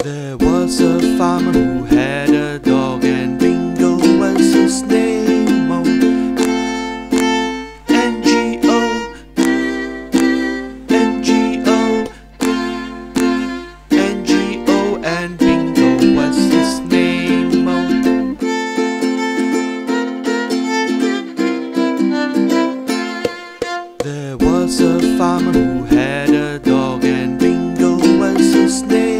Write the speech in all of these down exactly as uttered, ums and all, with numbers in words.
There was a farmer who had a dog, and Bingo was his name. Oh, N G O, N G O, N G O, and Bingo was his name. Oh, there was a farmer who had a dog, and Bingo was his name.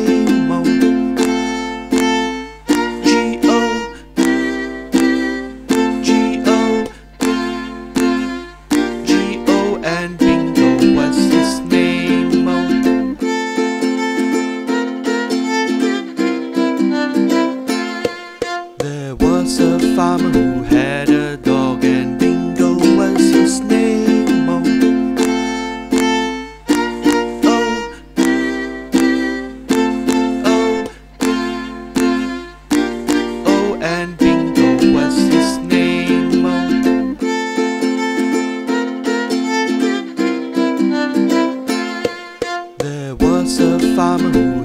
And Bingo was his name. Oh, there was a farmer who had a dog, and Bingo was his name. Oh, oh, oh, oh, and Bingo was his name. Oh, there was a farmer who